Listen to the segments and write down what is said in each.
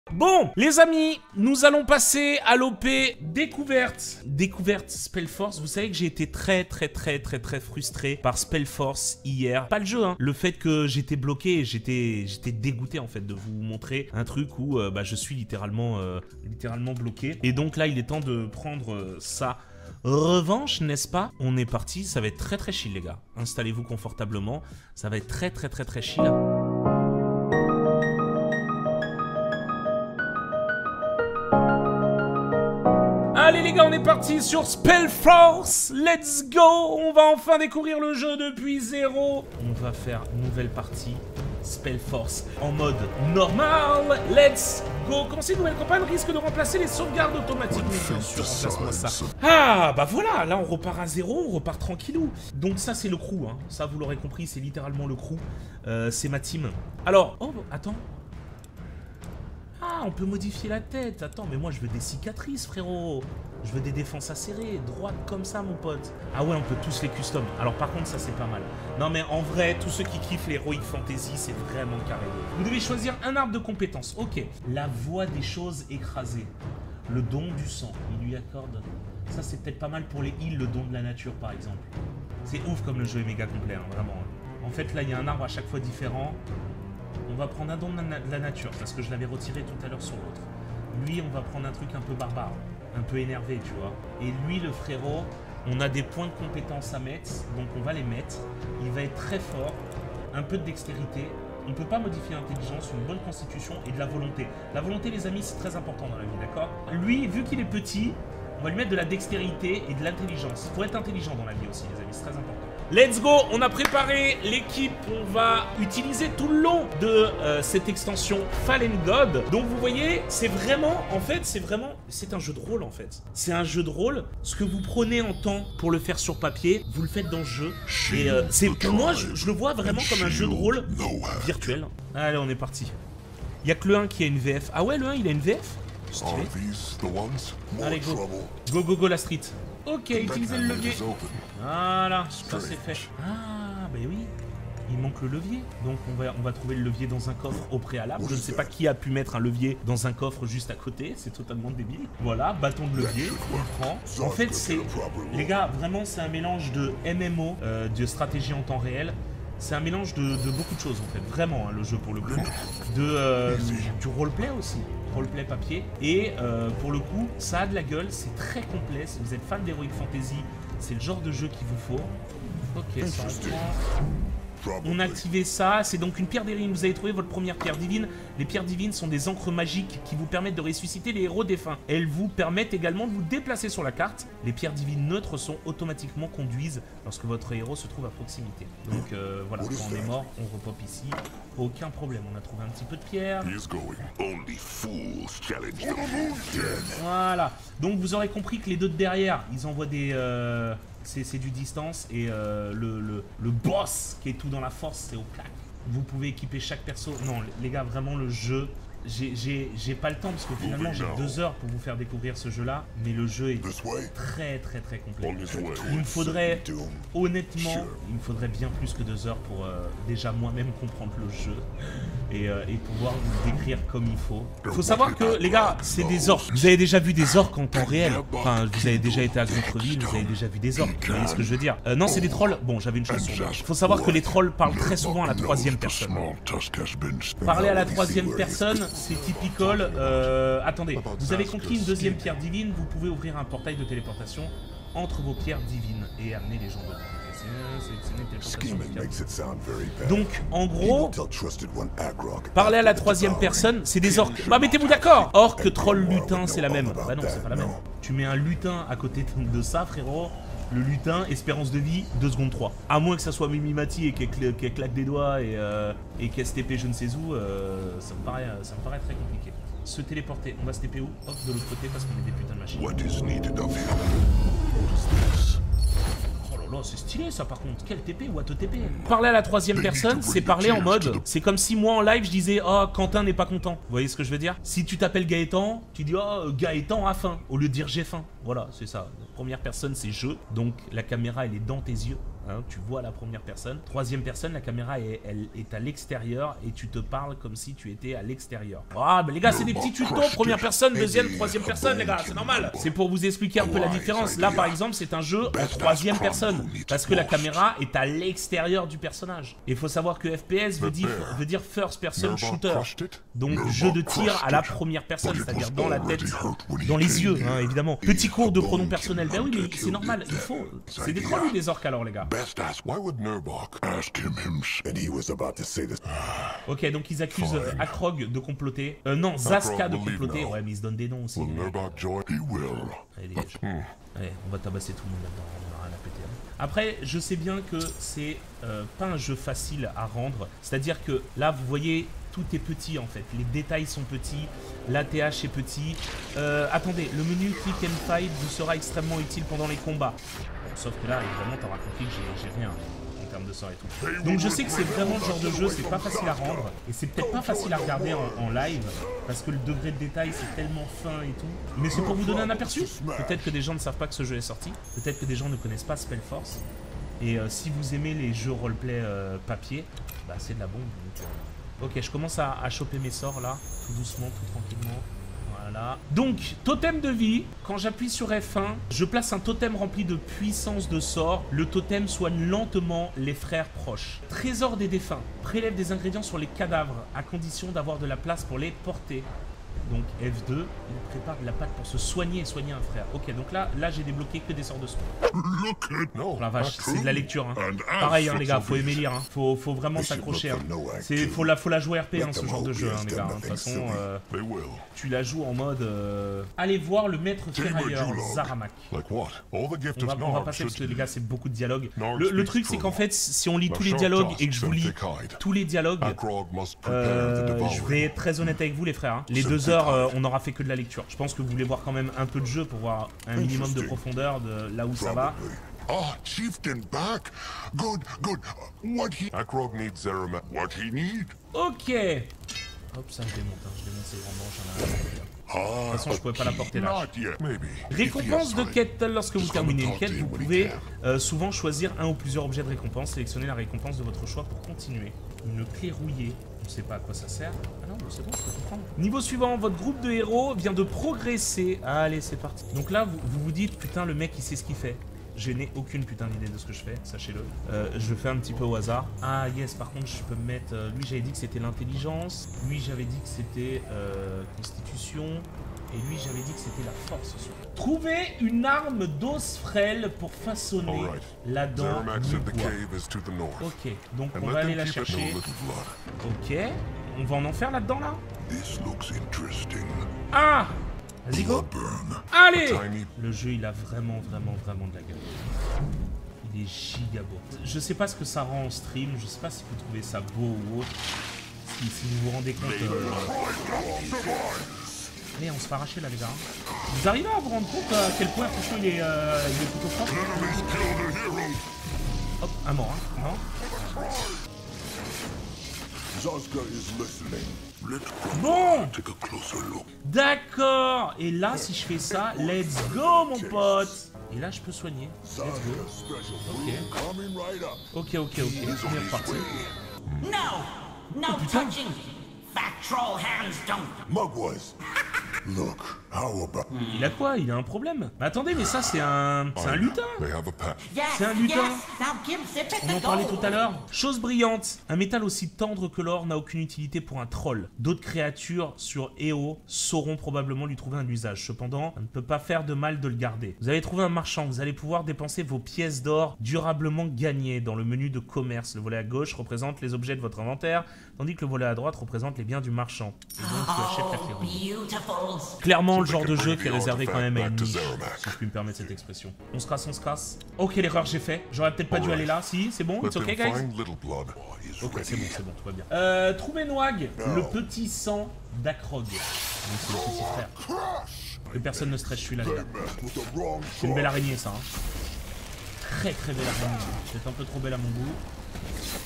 Bon, les amis, nous allons passer à l'OP découverte. Découverte Spellforce. Vous savez que j'ai été très frustré par Spellforce hier. Pas le jeu, hein. Le fait que j'étais bloqué, j'étais dégoûté en fait de vous montrer un truc où je suis littéralement bloqué. Et donc là, il est temps de prendre ça. Revanche, n'est-ce pas? On est parti, ça va être très chill les gars. Installez-vous confortablement, ça va être très chill. Allez les gars, on est parti sur Spellforce. Let's go. On va enfin découvrir le jeu depuis zéro. On va faire une nouvelle partie Spellforce en mode normal. Let's go. Comment cette nouvelle campagne risque de remplacer les sauvegardes automatiques? Mais bien sûr, remplace-moi ça. Ah bah voilà, là on repart à zéro, on repart tranquillou. Donc ça c'est le crew, hein. Ça vous l'aurez compris, c'est littéralement le crew. C'est ma team. Alors, oh attends. Ah, on peut modifier la tête. Attends, mais moi je veux des cicatrices, frérot. Je veux des défenses acérées, droites comme ça, mon pote. Ah ouais, on peut tous les custom. Alors par contre, ça c'est pas mal. Non mais en vrai, tous ceux qui kiffent l'Heroic Fantasy, c'est vraiment carré. Vous devez choisir un arbre de compétences. Ok. La voix des choses écrasées. Le don du sang. Il lui accorde. Ça c'est peut-être pas mal pour les heals, le don de la nature par exemple. C'est ouf comme le jeu est méga complet, hein, vraiment. En fait, là, il y a un arbre à chaque fois différent. On va prendre un don de la nature, parce que je l'avais retiré tout à l'heure sur l'autre. Lui, on va prendre un truc un peu barbare, un peu énervé, tu vois. Et lui, le frérot, on a des points de compétence à mettre, donc on va les mettre. Il va être très fort, un peu de dextérité. On ne peut pas modifier l'intelligence, une bonne constitution et de la volonté. La volonté, les amis, c'est très important dans la vie, d'accord? Lui, vu qu'il est petit, on va lui mettre de la dextérité et de l'intelligence. Il faut être intelligent dans la vie aussi, les amis, c'est très important. Let's go, on a préparé l'équipe, on va utiliser tout le long de cette extension Fallen God. Donc vous voyez, c'est vraiment, en fait, c'est un jeu de rôle en fait. C'est un jeu de rôle, ce que vous prenez en temps pour le faire sur papier, vous le faites dans le jeu. Et pour moi, je le vois vraiment comme un jeu de rôle virtuel. Allez, on est parti. Il n'y a que le 1 qui a une VF. Ah ouais, le 1 il a une VF? Stylé. Allez, go la street. Ok, utilisez le levier. Voilà, ça c'est fait. Ah, bah oui, il manque le levier. Donc on va trouver le levier dans un coffre au préalable. Je ne sais pas qui a pu mettre un levier dans un coffre juste à côté. C'est totalement débile. Voilà, bâton de levier, on prend. En fait, c'est... Les gars, vraiment, c'est un mélange de MMO, de stratégie en temps réel. C'est un mélange de beaucoup de choses en fait, vraiment hein, le jeu pour le coup, du roleplay aussi, roleplay papier, et pour le coup ça a de la gueule, c'est très complet, si vous êtes fan d'Heroic Fantasy, c'est le genre de jeu qu'il vous faut. Ok, ça on a activé ça, c'est donc une pierre divine, vous avez trouvé votre première pierre divine. Les pierres divines sont des encres magiques qui vous permettent de ressusciter les héros défunts. Elles vous permettent également de vous déplacer sur la carte. Les pierres divines neutres sont automatiquement conduites lorsque votre héros se trouve à proximité. Donc voilà, quand on est mort, on repop ici. Aucun problème, on a trouvé un petit peu de pierre. Voilà, donc vous aurez compris que les deux de derrière, ils envoient des... c'est du distance et le boss qui est tout dans la force, c'est au clac. Vous pouvez équiper chaque perso. Non, les gars, vraiment le jeu, j'ai pas le temps parce que finalement j'ai 2 heures pour vous faire découvrir ce jeu-là, mais le jeu est très complet. Il me faudrait, honnêtement, il me faudrait bien plus que 2 heures pour déjà moi-même comprendre le jeu et pouvoir vous le décrire comme il faut. Il faut savoir que, les gars, c'est des orques. Vous avez déjà vu des orques en temps réel. Enfin, vous avez déjà été à Contreville, vous avez déjà vu des orques. Vous voyez ce que je veux dire? Non, c'est des trolls. Bon, j'avais une chanson. Il faut savoir que les trolls parlent très souvent à la 3e personne. Parler à la 3e personne, c'est typical. Attendez, vous avez conquis une 2e pierre divine, vous pouvez ouvrir un portail de téléportation entre vos pierres divines et amener les gens dedans. Donc, en gros, parler à la 3e personne, c'est des orques. Bah, mettez-vous d'accord. Orque, troll, lutin, c'est la même. Bah non, c'est pas la même. Tu mets un lutin à côté de ça, frérot. Le lutin, espérance de vie, 2 secondes 3. À moins que ça soit Mimimati et qu'elle claque des doigts et qu'elle se TP je ne sais où, ça me paraît très compliqué. Se téléporter, on va se TP où? Hop, de l'autre côté parce qu'on est des putains de machines. Oh là, c'est stylé ça par contre, quel TP, what TP. Parler à la 3e personne, c'est parler en mode, c'est comme si moi en live je disais oh Quentin n'est pas content. Vous voyez ce que je veux dire? Si tu t'appelles Gaëtan, tu dis oh Gaëtan a faim, au lieu de dire j'ai faim. Voilà, c'est ça. La première personne c'est je, donc la caméra elle est dans tes yeux. hein, tu vois la première personne. Troisième personne, la caméra elle est à l'extérieur et tu te parles comme si tu étais à l'extérieur. Ah, mais les gars, c'est des petits tutos, première personne, deuxième, troisième personne, les gars, c'est normal. C'est pour vous expliquer un peu la différence. Là, par exemple, c'est un jeu en troisième personne, parce que la caméra est à l'extérieur du personnage. Et il faut savoir que FPS veut dire First Person Shooter, donc jeu de tir à la première personne, c'est-à-dire dans la tête, dans les yeux, hein, évidemment. Petit cours de pronom personnel, ben oui, mais c'est normal, il faut. C'est des 3 des orques alors, les gars. Ok, donc ils accusent Akrog de comploter. Non, Zaska de comploter. Ouais, mais ils se donnent des noms aussi. Allez, on va tabasser tout le monde là-dedans, on a rien à péter. Après, je sais bien que c'est pas un jeu facile à rendre. C'est-à-dire que là, vous voyez, tout est petit en fait. Les détails sont petits, l'ATH est petit. Attendez, le menu Click and Fight vous sera extrêmement utile pendant les combats. Bon, sauf que là, évidemment, t'auras compris que j'ai rien en termes de sort et tout. Donc je sais que c'est vraiment le genre de jeu, c'est pas facile à rendre. Et c'est peut-être pas facile à regarder en live, parce que le degré de détail, c'est tellement fin et tout. Mais c'est pour vous donner un aperçu. Peut-être que des gens ne savent pas que ce jeu est sorti. Peut-être que des gens ne connaissent pas Spellforce. Et si vous aimez les jeux roleplay papier, bah c'est de la bombe. Donc, ok, je commence à choper mes sorts là, tout doucement, tout tranquillement. Voilà. Donc, totem de vie. Quand j'appuie sur F1, je place un totem rempli de puissance de sort. Le totem soigne lentement les frères proches. Trésor des défunts. Prélève des ingrédients sur les cadavres à condition d'avoir de la place pour les porter. Donc F2, il prépare de la pâte pour se soigner et soigner un frère. Ok, donc là j'ai débloqué que des sorts de soin. Oh la vache, c'est de la lecture. Hein. Pareil, hein, les gars, faut aimer lire. Hein. Faut vraiment s'accrocher. Hein. Faut la jouer RP, hein, ce genre de jeu, hein, les gars. Hein. De toute façon, tu la joues en mode... Allez voir le maître ferrailleur, Zaramak. On va passer parce que les gars, c'est beaucoup de dialogues. Le truc, c'est qu'en fait, si on lit tous les dialogues et que je vous lis tous les dialogues, je vais être très honnête avec vous, les frères. Hein. Les 2 heures, on n'aura fait que de la lecture. Je pense que vous voulez voir quand même un peu de jeu pour voir un minimum de profondeur de là où ça va. Ah, Chieftain back. Good. Akrog needs Zeramak. What he need? Ok. Hop, ça je démonte ces grands branches. De toute façon, je pouvais pas la porter là. Récompense de quête. Lorsque vous terminez une quête, vous pouvez souvent choisir un ou plusieurs objets de récompense. Sélectionnez la récompense de votre choix pour continuer. Une clé rouillée. On sait pas à quoi ça sert. Ah non, c'est bon, je peux comprendre. Niveau suivant, votre groupe de héros vient de progresser. Allez, c'est parti. Donc là, vous dites, putain, le mec, il sait ce qu'il fait. Je n'ai aucune putain d'idée de ce que je fais, sachez-le. Je fais un petit peu au hasard. Ah yes, par contre, je peux me mettre... lui, j'avais dit que c'était l'intelligence. Lui, j'avais dit que c'était constitution. Et lui, j'avais dit que c'était la force. Trouver une arme d'os frêle pour façonner la dent du bois. Ok, donc on va aller la chercher. Ok, on va en faire là-dedans, là. Ah! Vas-y, go. Allez! Le jeu, il a vraiment de la gueule. Il est giga beau. Je sais pas ce que ça rend en stream. Je sais pas si vous trouvez ça beau ou autre. Si vous vous rendez compte... Allez, on se fait arracher là, les gars. Vous arrivez à vous rendre compte à quel point, franchement, il est plutôt fort. Hop, un mort, hein. Non. Bon. D'accord. Et là, si je fais ça, let's go, mon pote. Et là, je peux soigner. Let's go. Ok. On est reparti. No touching. Fat troll hands don't. Mugwaz. Look, how about... Il a quoi? Il a un problème. Mais attendez, mais ça c'est un lutin. C'est un lutin. On en parlait tout à l'heure. Chose brillante. Un métal aussi tendre que l'or n'a aucune utilité pour un troll. D'autres créatures sur EO sauront probablement lui trouver un usage. Cependant, ça ne peut pas faire de mal de le garder. Vous allez trouver un marchand. Vous allez pouvoir dépenser vos pièces d'or durablement gagnées dans le menu de commerce. Le volet à gauche représente les objets de votre inventaire, tandis que le volet à droite représente les biens du marchand. Et donc tu achètes la clé rouge. Clairement le genre de jeu qui est réservé quand même à une niche, si je puis me permettre cette expression. On se casse. Ok, l'erreur j'ai fait. J'aurais peut-être pas dû aller là. Si, c'est bon, it's ok guys. Ok, c'est bon, tout va bien. Trouvez Nwag, le petit sang d'Akrog. Donc c'est le petit frère. Que personne ne stresse, je suis là les gars. C'est une belle araignée ça. Hein. Très belle araignée. C'est un peu trop belle à mon goût.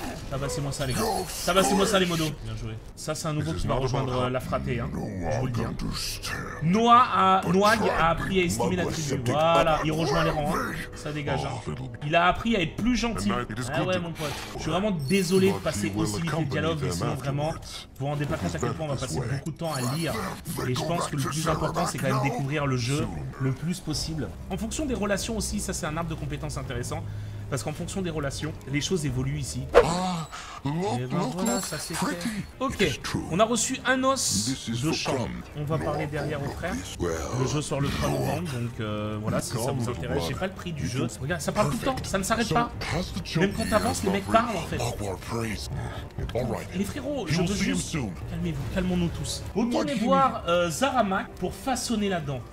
Tabassez-moi ça les gars. Tabassez-moi ça les modos. Bien joué. Ça c'est un nouveau qui va rejoindre la fratée, hein. Je vous le dis. Hein. Noag a appris à estimer la tribu. Voilà, il rejoint les rangs. Hein. Ça dégage. Hein. Il a appris à être plus gentil. Ah ouais mon pote. Je suis vraiment désolé de passer aussi vite les dialogues, mais sinon vraiment, vous vous rendez pas compte à quel point on va passer beaucoup de temps à lire. Et je pense que le plus important c'est quand même découvrir le jeu le plus possible. En fonction des relations aussi, ça c'est un arbre de compétences intéressant. Parce qu'en fonction des relations, les choses évoluent ici. Et ben voilà, ça c'est fait. Ok, on a reçu un os de champ. On va parler derrière au frère. Le jeu sort le 3 novembre, donc voilà, si ça vous intéresse. J'ai pas le prix du jeu. Regarde, ça parle tout le temps, ça ne s'arrête pas. Même quand t'avances, les mecs parlent en fait. Les frérots, je veux juste... Calmez-vous, calmons-nous tous. Retournez voir Zaramak pour façonner la dent.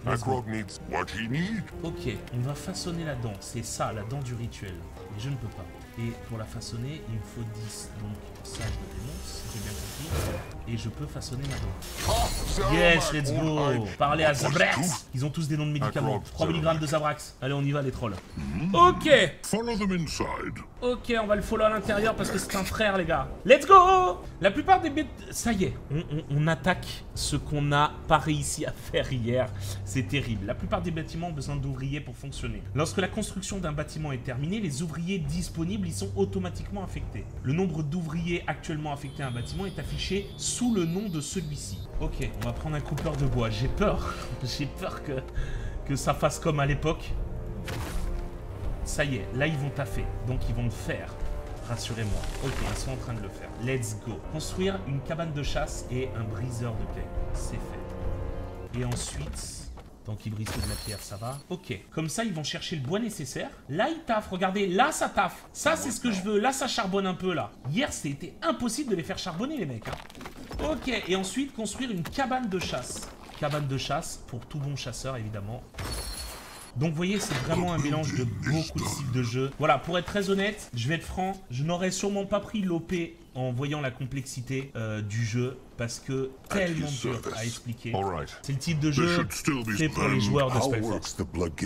Ok, on va façonner la dent. C'est ça, la dent du rituel. Mais je ne peux pas. Et pour la façonner, il me faut 10. Donc ça, je le dénonce, j'ai bien compris. Et je peux façonner ma dent. Yes, let's go. Parlez à Zabrax. Ils ont tous des noms de médicaments. 3 mg de Zabrax. Allez, on y va, les trolls. Ok. Ok, on va le follow à l'intérieur parce que c'est un frère, les gars. Let's go. La plupart des bêtes... Ça y est, on attaque ce qu'on n'a pas réussi à faire hier. C'est terrible. La plupart des bâtiments ont besoin d'ouvriers pour fonctionner. Lorsque la construction d'un bâtiment est terminée, les ouvriers disponibles y sont automatiquement affectés. Le nombre d'ouvriers actuellement affectés à un bâtiment est affiché sous le nom de celui-ci. Ok, on va prendre un coupeur de bois. J'ai peur. J'ai peur que ça fasse comme à l'époque. Ça y est, là ils vont taffer. Donc ils vont le faire. Rassurez-moi. Ok, ils sont en train de le faire. Let's go. Construire une cabane de chasse et un briseur de pierre. C'est fait. Et ensuite... Tant qu'ils brisent de la pierre, ça va. Ok. Comme ça, ils vont chercher le bois nécessaire. Là, ils taffent. Regardez, là, ça taffe. Ça, c'est ce que je veux. Là, ça charbonne un peu, là. Hier, c'était impossible de les faire charbonner, les mecs. Hein. Ok. Et ensuite, construire une cabane de chasse. Cabane de chasse pour tout bon chasseur, évidemment. Donc vous voyez, c'est vraiment un mélange de beaucoup de styles de jeu. Voilà, pour être très honnête, je vais être franc, je n'aurais sûrement pas pris l'OP en voyant la complexité du jeu, parce que tellement dur à expliquer. C'est le type de jeu fait pour les joueurs de Spellforce.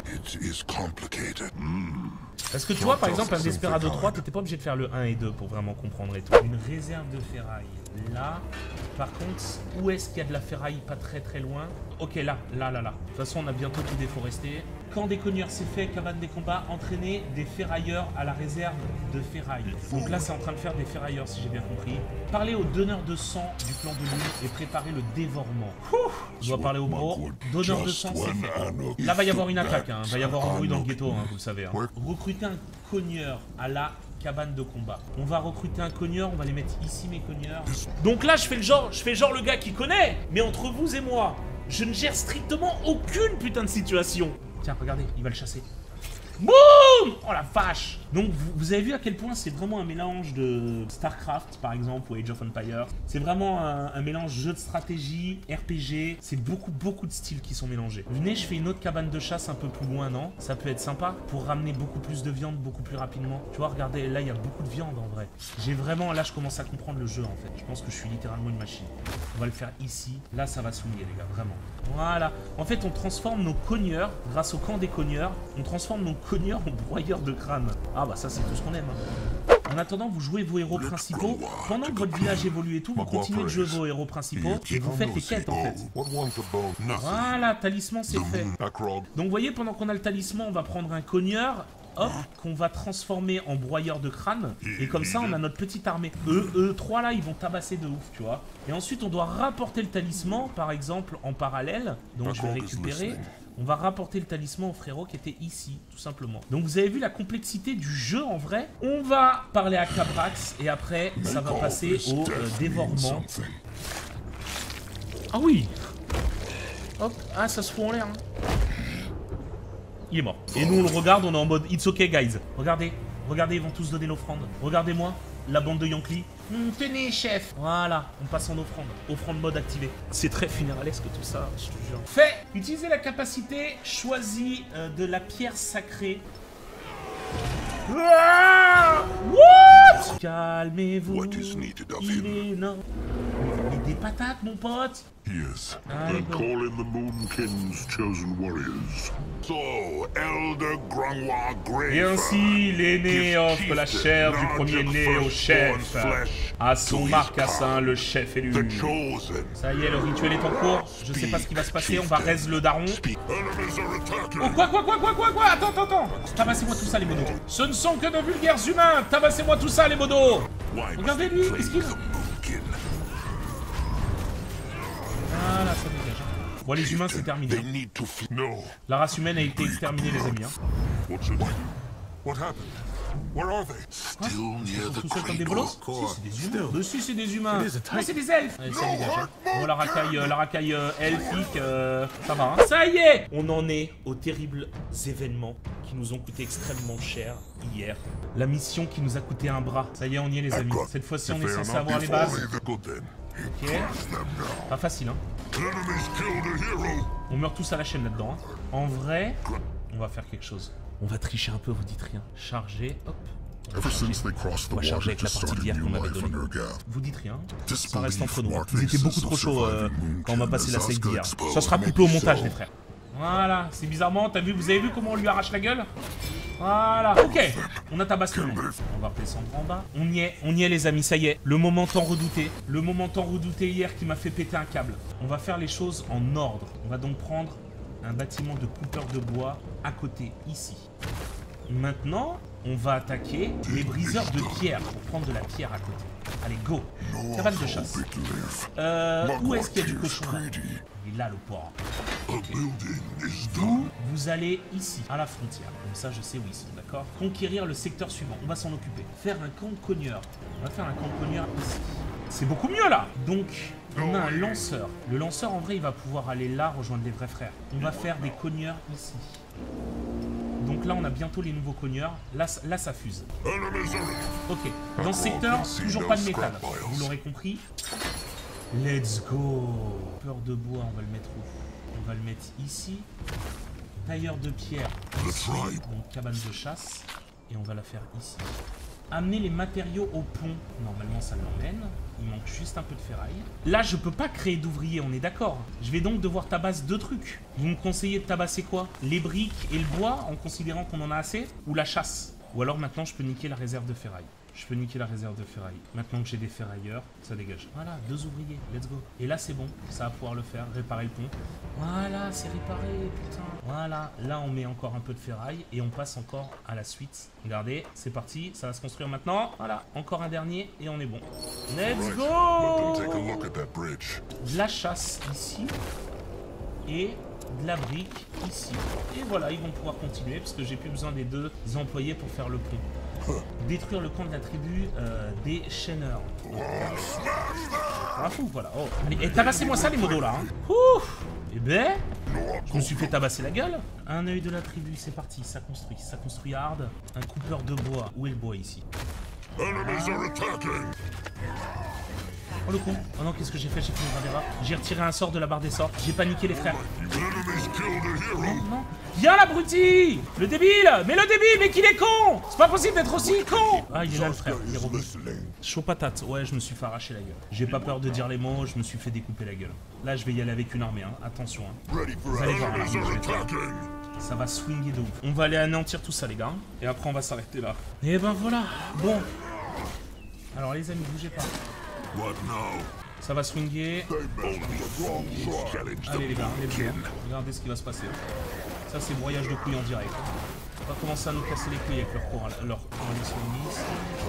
Parce que tu vois, par exemple, un Desperado 3, t'étais pas obligé de faire le 1 et 2 pour vraiment comprendre et tout. Une réserve de ferraille, là. Par contre, où est-ce qu'il y a de la ferraille pas très très loin? Ok, là. De toute façon, on a bientôt tout déforesté. Camp des cogneurs, c'est fait. Cabane des combats, entraîner des ferrailleurs à la réserve de ferraille. Donc là, c'est en train de faire des ferrailleurs, si j'ai bien compris. Parler au donneur de sang du clan de lune et préparer le dévorement. Je dois parler au bro. Donneur de sang, c'est fait. Là, va y avoir une attaque. Hein. Va y avoir un bruit dans le ghetto, hein, vous le savez. Hein. Recruter un cogneur à la cabane de combat. On va recruter un cogneur, on va les mettre ici, mes cogneurs. Donc là, je fais genre le gars qui connaît. Mais entre vous et moi, je ne gère strictement aucune putain de situation. Tiens, regardez, il va le chasser. Boum! Oh la vache! Donc vous avez vu à quel point c'est vraiment un mélange de StarCraft par exemple ou Age of Empires. C'est vraiment un mélange jeu de stratégie, RPG. C'est beaucoup de styles qui sont mélangés. Venez, je fais une autre cabane de chasse un peu plus loin, non? Ça peut être sympa pour ramener beaucoup plus de viande beaucoup plus rapidement. Tu vois, regardez, là il y a beaucoup de viande en vrai. J'ai vraiment, là je commence à comprendre le jeu en fait. Je pense que je suis littéralement une machine. On va le faire ici. Là ça va souiller les gars, vraiment. Voilà. En fait on transforme nos cogneurs, grâce au camp des cogneurs, on transforme nos cogneurs en broyeurs de crâne. Ah bah ça c'est tout ce qu'on aime. Hein. En attendant, vous jouez vos héros principaux. Pendant que votre village évolue et tout, vous continuez de jouer vos héros principaux et vous faites les quêtes en fait. Voilà, talisman c'est fait. Donc vous voyez, pendant qu'on a le talisman, on va prendre un cogneur, hop, qu'on va transformer en broyeur de crâne. Et comme ça, on a notre petite armée. Eux trois là, ils vont tabasser de ouf, tu vois. Et ensuite, on doit rapporter le talisman, par exemple, en parallèle. Donc je vais récupérer. On va rapporter le talisman au frérot qui était ici, tout simplement. Donc vous avez vu la complexité du jeu en vrai. On va parler à Cabrax et après ça va passer au dévorement. Ah oui. Hop, ah ça se fout en l'air. Hein. Il est mort. Et nous on le regarde, on est en mode it's okay guys. Regardez, regardez, ils vont tous donner l'offrande. Regardez-moi, la bande de Yankee. Tenez chef. Voilà, on passe en offrande. Offrande mode activé. C'est très funérailesque tout ça, je te jure. Fait. Utilisez la capacité choisie de la pierre sacrée. Ah what? Calmez-vous. Il est non. Les patates, mon pote. Yes. Allez, Then go. call in the Moonking's chosen warriors. So, Elder Grungwa Grey. Et ainsi, l'aîné offre la chair du premier-né au chef. À son marcassin, le chef élu. The chosen. Ça y est, le rituel est en cours. Je sais pas ce qui va se passer, on va raise le daron. Enemies are attacking. Oh, quoi? Attends. Tabassez-moi tout ça, les modos. Ce ne sont que de vulgaires humains. Tabassez-moi tout ça, les modos. Regardez-lui, qu'est-ce qu'il... Voilà, ça dégage. Bon, les humains, c'est terminé. They need to flee. No. La race humaine a été exterminée, les amis. Hein. What's it? What happened? Where are they? Still near the Tout seul comme des bolos? Si, c'est des humains. Dessus, c'est des humains. Oh, c'est des elfes. Allez, ça dégage. Hein. Bon, la racaille elfique, ça va. Hein. Ça y est, on en est aux terribles événements qui nous ont coûté extrêmement cher hier. La mission qui nous a coûté un bras. Ça y est, on y est, les amis. Cette fois-ci, on est censé avoir les bases. Good then. Ok. Pas facile, hein. Enemies killed a hero. On meurt tous à la chaîne là-dedans. Hein. En vrai, on va faire quelque chose. On va tricher un peu, vous dites rien. Charger, hop. Ever since they crossed the On va charger water avec to la partie start a d'hier new qu'on m'avait life donnée. under Gath. Vous dites rien. Ça Disbelief reste entre nous. what Vous étiez beaucoup faces trop of chaud surviving quand on m'a passé la Moonkin save d'hier. as Ça sera Asgard coupé au maybe montage, so. les frères. Voilà, c'est bizarrement, vous avez vu comment on lui arrache la gueule? Voilà, ok. On a tabassé tout le monde. On va redescendre en bas. On y est les amis, ça y est. Le moment tant redouté. Le moment tant redouté hier qui m'a fait péter un câble. On va faire les choses en ordre. On va donc prendre un bâtiment de coupeur de bois à côté, ici. Maintenant, on va attaquer les briseurs de pierre pour prendre de la pierre à côté. Allez, go. Cabane de chasse. Où est-ce qu'il y a du cochon? Il est là, le porc. Vous allez ici, à la frontière. Comme ça, je sais où ils sont, d'accord? Conquérir le secteur suivant. On va s'en occuper. Faire un camp de cogneurs. On va faire un camp de cogneurs ici. C'est beaucoup mieux, là. Donc, on a un lanceur. Le lanceur, en vrai, il va pouvoir aller là, rejoindre les vrais frères. On va faire des cogneurs ici. Donc là, on a bientôt les nouveaux cogneurs. Là, ça fuse. Ok. Dans ce secteur, toujours pas de métal. Vous l'aurez compris. Let's go. Peur de bois, on va le mettre où? On va le mettre ici. Tailleur de pierre. Ici. Donc cabane de chasse. Et on va la faire ici. Amener les matériaux au pont. Normalement, ça l'emmène. Il manque juste un peu de ferraille. Là, je peux pas créer d'ouvriers, on est d'accord. Je vais donc devoir tabasser deux trucs. Vous me conseillez de tabasser quoi? Les briques et le bois, en considérant qu'on en a assez? Ou la chasse? Ou alors maintenant, je peux niquer la réserve de ferraille. Je peux niquer la réserve de ferraille. Maintenant que j'ai des ferrailleurs, ça dégage. Voilà, 2 ouvriers, let's go. Et là, c'est bon, ça va pouvoir le faire, réparer le pont. Voilà, c'est réparé, putain. Voilà, là, on met encore un peu de ferraille et on passe encore à la suite. Regardez, c'est parti, ça va se construire maintenant. Voilà, encore un dernier et on est bon. Let's go! Take a look at that bridge. De la chasse ici et de la brique ici. Et voilà, ils vont pouvoir continuer parce que j'ai plus besoin des 2 employés pour faire le pont. Détruire le camp de la tribu des chaîneurs. Ah fou, voilà. Oh. Allez, et tabassez-moi ça les modos là. Hein. Ouf. Eh ben, je me suis fait tabasser la gueule. Un œil de la tribu, c'est parti, ça construit hard. Un coupeur de bois. Où est le bois ici? Enemies are attacking. Oh le con. Oh non, qu'est-ce que j'ai fait? J'ai fait une grave erreur. J'ai retiré un sort de la barre des sorts. J'ai paniqué les frères. Enemies killed a hero. Non. Viens l'abruti! Le débile! Mais le débile, mais qu'il est con! C'est pas possible d'être aussi con! Ah, il est là le frère, il est revenu. Chaud patate, ouais, je me suis fait arracher la gueule. J'ai pas peur de dire les mots, je me suis fait découper la gueule. Là, je vais y aller avec une armée, hein. Attention. Hein. Vous allez voir, Enemies are attacking. ça va swinguer de ouf. On va aller anéantir tout ça, les gars. Et après, on va s'arrêter là. Et ben voilà. Bon. Alors, les amis, bougez pas. What now? Ça va swinguer. Allez, les gars, les bleus. Regardez ce qui va se passer. Ça, c'est broyage de couilles en direct. On va commencer à nous casser les couilles avec leur coalition.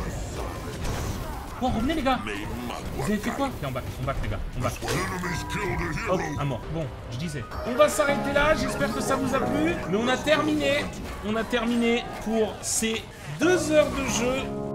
Bon, revenez les gars. Vous avez fait quoi? Viens, on back les gars, on back. Enemies killed a Hop, hero. un mort. Bon, je disais. On va s'arrêter là, j'espère que ça vous a plu. Mais on a terminé pour ces 2 heures de jeu.